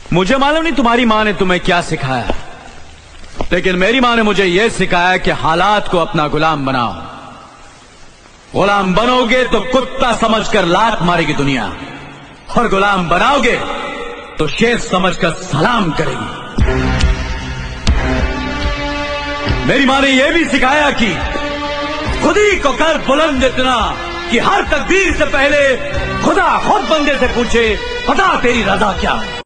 मुझे मालूम नहीं तुम्हारी माँ ने तुम्हें क्या सिखाया, लेकिन मेरी माँ ने मुझे यह सिखाया कि हालात को अपना गुलाम बनाओ। गुलाम बनोगे तो कुत्ता समझकर लात मारेगी दुनिया, और गुलाम बनाओगे तो शेर समझकर सलाम करेगी। मेरी माँ ने यह भी सिखाया कि खुद ही को कर बुलंद इतना कि हर तकदीर से पहले खुदा खुद बंदे से पूछे, पता तेरी रजा क्या है।